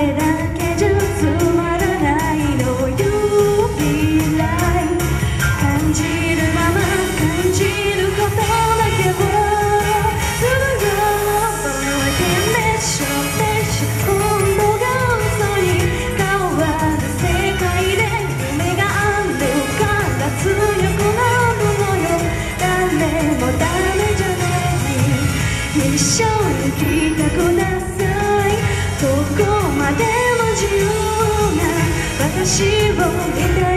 れだけじゃつまらないの You be right 感じるまま感じることだけをするよ 温度が嘘に変わる世界で夢があるから強くなるのよ誰もダメじゃない一緒に来てくださいどこまでも自由な私を見て